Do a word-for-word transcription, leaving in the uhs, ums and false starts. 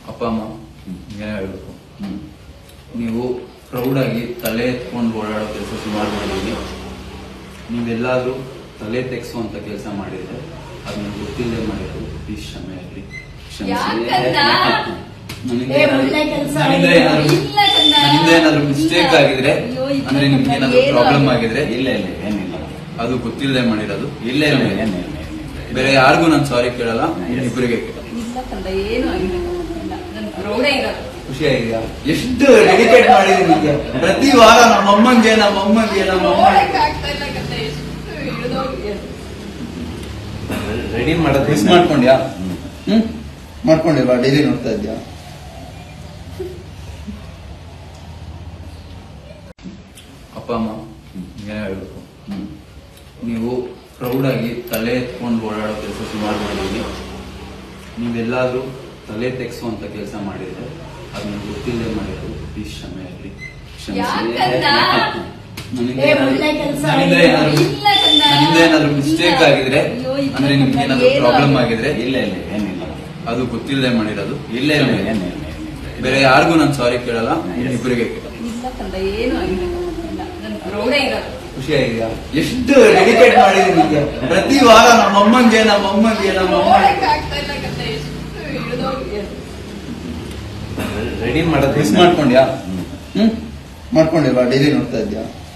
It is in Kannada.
ಅಪ್ಪ ಅಮ್ಮ ಏನೇ ಹೇಳಬೇಕು, ನೀವು ಪ್ರೌಡಾಗಿ ತಲೆ ಎತ್ಕೊಂಡು ಓಡಾಡೋ ಕೆಲಸ ಸುಮಾರು ಮಾಡಿದ್ದೀವಿ. ನೀವೆಲ್ಲಾದ್ರೂ ತಲೆ ತೆಗ್ಸುವಂತ ಕೆಲಸ ಮಾಡಿದ್ರೆ ಅದು ನನಗೆ ಗೊತ್ತಿಲ್ಲದೆ ಮಾಡಿರೋದು. ಪ್ಲೀಸ್ ಕ್ಷಮೆ ಆಗಲಿ, ನನ್ನಿಂದ ಏನಾದ್ರು ಮಿಸ್ಟೇಕ್ ಆಗಿದ್ರೆ ಅಂದ್ರೆ ನಿಮ್ಗೆ ಏನಾದ್ರು ಪ್ರಾಬ್ಲಮ್ ಆಗಿದ್ರೆ ಇಲ್ಲ ಇಲ್ಲ ಏನಿಲ್ಲ, ಅದು ಗೊತ್ತಿಲ್ಲದೆ ಮಾಡಿರೋದು. ಇಲ್ಲ ಇಲ್ಲ ಏನಿಲ್ಲ, ಬೇರೆ ಯಾರಿಗೂ ನಾನು ಸಾರಿ ಕೇಳಲ್ಲ, ಇಬ್ಬರಿಗೆ ಖುಷಿ ಆಗಿದೆಯಾ? ಎಷ್ಟು ಡೆಡಿಕೇಟ್ ಮಾಡಿದೀನಿ ನಿಮಗೆ. ಪ್ರತಿ ವಾರ ನಮ್ಮಮ್ಮಂಗೆ ನಮ್ಮಮ್ಮಂಗೆ ನಮ್ಮಮ್ಮ ರೆಡಿ ಮಾಡೋದು ಮಿಸ್ ಮಾಡ್ಕೊಂಡ್ಯಾ? ಹ್ಮ್ ಮಾಡ್ಕೊಂಡಿಲ್ವಾ? ಡೈಲಿ ನೋಡ್ತಾ ಇದ್ಯಾ? ಅಪ್ಪ ಅಮ್ಮ ಏನೇ ಹೇಳಬೇಕು, ನೀವು ಪ್ರೌಡಾಗಿ ತಲೆ ಎತ್ಕೊಂಡು ಓಡಾಡೋ ಕೆಲಸ ಸುಮಾರು ಮಾಡಿದ್ದೀವಿ. ನೀವೆಲ್ಲಾದ್ರೂ ತಲೆ ತೆಗ್ಸುವಂತ ಕೆಲಸ ಮಾಡಿದ್ರೆ ಅದು ನನಗೆ ಗೊತ್ತಿಲ್ಲದೆ ಮಾಡಿರೋದು. ಪ್ಲೀಸ್ ಕ್ಷಮೆ ಆಗಲಿ, ನನ್ನಿಂದ ಏನಾದ್ರು ಮಿಸ್ಟೇಕ್ ಆಗಿದ್ರೆ ಅಂದ್ರೆ ನಿಮ್ಗೆ ಏನಾದ್ರು ಪ್ರಾಬ್ಲಮ್ ಆಗಿದ್ರೆ ಇಲ್ಲ ಇಲ್ಲ ಏನಿಲ್ಲ, ಅದು ಗೊತ್ತಿಲ್ಲದೆ ಮಾಡಿರೋದು. ಇಲ್ಲ ಇಲ್ಲ ಏನಿಲ್ಲ, ಬೇರೆ ಯಾರಿಗೂ ನಾನು ಸಾರಿ ಕೇಳಲ್ಲ, ಇಬ್ಬರಿಗೆ ಖುಷಿ ಆಗಿದೆಯಾ? ಎಷ್ಟು ಡೆಡಿಕೇಟ್ ಮಾಡಿದೀನಿ ನಿಮಗೆ. ಪ್ರತಿ ವಾರ ನಮ್ಮಮ್ಮಂಗೆ ನಮ್ಮಮ್ಮಂಗೆ ನಮ್ಮಮ್ಮ ರೆಡಿ ಮಾಡೋದು ಮಿಸ್ ಮಾಡ್ಕೊಂಡ್ಯಾ? ಹ್ಮ್ ಮಾಡ್ಕೊಂಡಿಲ್ವಾ? ಡೈಲಿ ನೋಡ್ತಾ ಇದ್ಯಾ?